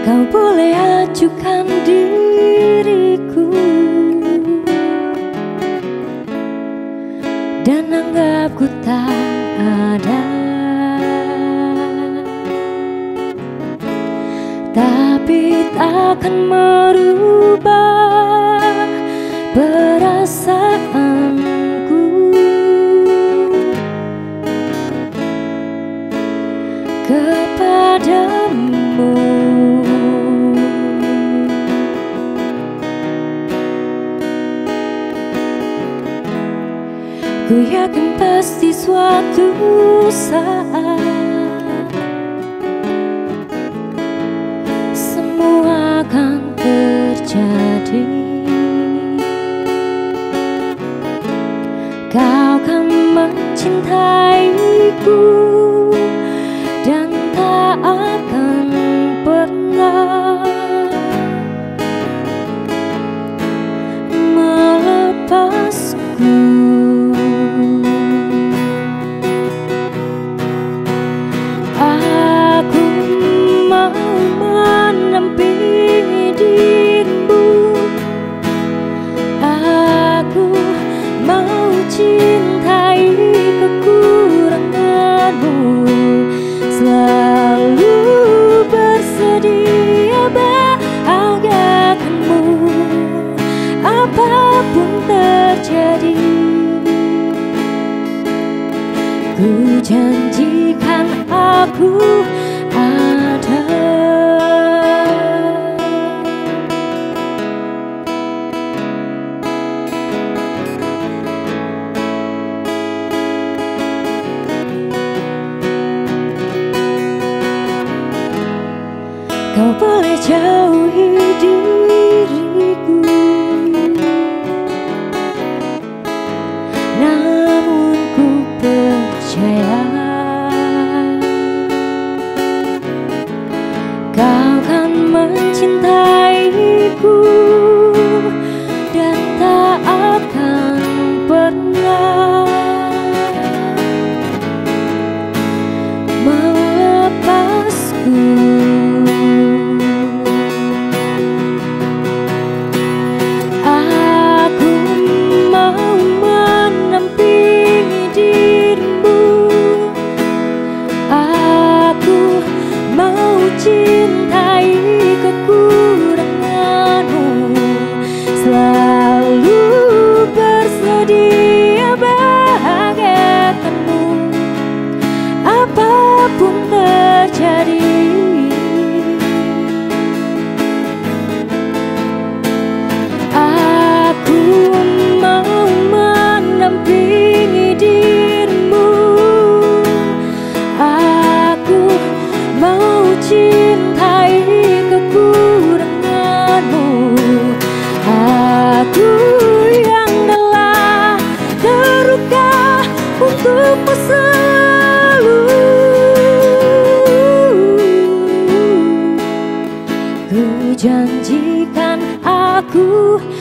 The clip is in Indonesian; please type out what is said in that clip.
Kau boleh ajukan diriku dan anggap ku tak ada, tapi takkan merubah perasaanku kepadamu. Ku yakin pasti suatu saat semua akan terjadi. Kau akan mencintaiku dan tak akan pernah melepasku. Aku mau menampingi dirimu, aku mau cintai kekuranganmu, selalu bersedia bahagiakanmu apapun terjadi. Ku janjikan aku ada. Kau boleh jauhi diriku, namun ku percaya kau kan mencintaiku dan tak akan pernah melepasku. Cintai kekuranganmu, selalu bersedia bahagiakanmu apapun terjadi. Aku mau menampingi dirimu, aku mau cintai kekuranganmu, aku yang telah terluka untukmu selalu. Ku janjikan aku